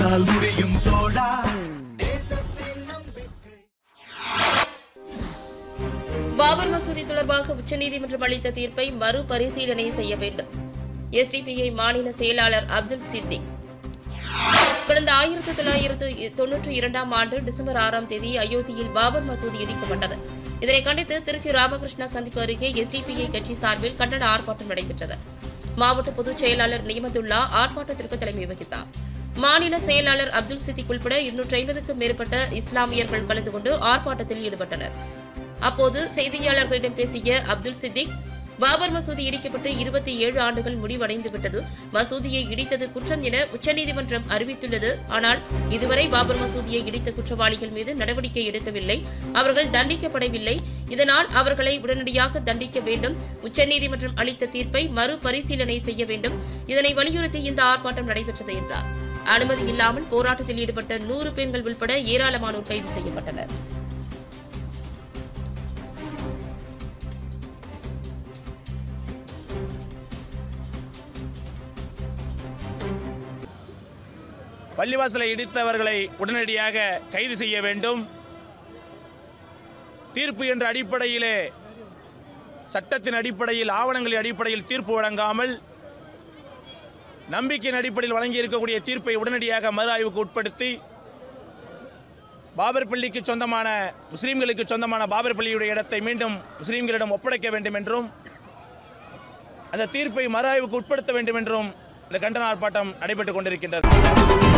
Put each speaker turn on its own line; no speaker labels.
உன்னால் முடியும் தோழா.
பாபர் மசூதி தொடர்பாக உச்சநீதிமன்றம் அளித்த தீர்ப்பை மறுபரிசீலனை செய்ய வேண்டும். எஸ்டிபிஐ மாநில செயலாளர் அப்துல் சித்திக். கடந்த 1992ஆம் ஆண்டு டிசம்பர் 6ஆம் தேதி அயோத்தியில் பாபர் மசூதி இடிக்கப்பட்டது. இதனை கண்டித்து திருச்சி ராமகிருஷ்ணா சந்திப்பு அருகே எஸ்டிபிஐ கட்சி சார்பில் கண்டன ஆர்ப்பாட்டம் நடைபெற்றது. மாவட்ட பொதுச் செயலாளர் நியமத்துல்லா ஆர்ப்பாட்டத்திற்கு தலைமை வகித்தார். மாநில செயலாளர் அப்துல் சித்திக் உட்பட 250க்கும் மேற்பட்ட இஸ்லாமியர்கள் கலந்து கொண்டு ஆர்ப்பாட்டத்தில் ஈடுபட்டனர். அப்போது செய்தியாளர்களிடம் பேசிய அப்துல் சித்திக், பாபர் மசூதி இடிக்கப்பட்டு 27 ஆண்டுகள் முடிவடைந்துவிட்டது. மசூதியை இடித்தது குற்றம் என உச்சநீதிமன்றம் அறிவித்துள்ளது. ஆனால் இதுவரை பாபர் மசூதியை இடித்த குற்றவாளிகள் மீது நடவடிக்கை எடுக்கவில்லை. அவர்கள் தண்டிக்கப்படவில்லை. இதனால் அவர்களை உடனடியாக தண்டிக்க வேண்டும். உச்சநீதிமன்றம் அளித்த தீர்ப்பை மறுபரிசீலனை செய்ய வேண்டும். இதனை வலியுறுத்தி இந்த ஆர்ப்பாட்டம் நடைபெற்றது என்றார். அனுமதி இல்லாமல் போராட்டத்தில் ஈடுபட்ட 100 பெண்கள் உட்பட ஏராளமானோர் கைது செய்யப்பட்டனர்.
பள்ளிவாசலை இடித்தவர்களை உடனடியாக கைது செய்ய வேண்டும். தீர்ப்பு என்ற அடிப்படையிலே, சட்டத்தின் அடிப்படையில், ஆவணங்களின் அடிப்படையில் தீர்ப்பு வழங்காமல் நம்பிக்கையின் அடிப்படையில் வழங்கி இருக்கக்கூடிய தீர்ப்பை உடனடியாக மறு ஆய்வுக்கு உட்படுத்தி பாபர் பள்ளிக்கு சொந்தமான, முஸ்லீம்களுக்கு சொந்தமான பாபர் பள்ளியுடைய இடத்தை மீண்டும் முஸ்லீம்களிடம் ஒப்படைக்க வேண்டும் என்றும் அந்த தீர்ப்பை மறு ஆய்வுக்கு உட்படுத்த வேண்டும் என்றும் இந்த கண்டன ஆர்ப்பாட்டம் நடைபெற்றுக் கொண்டிருக்கின்றது.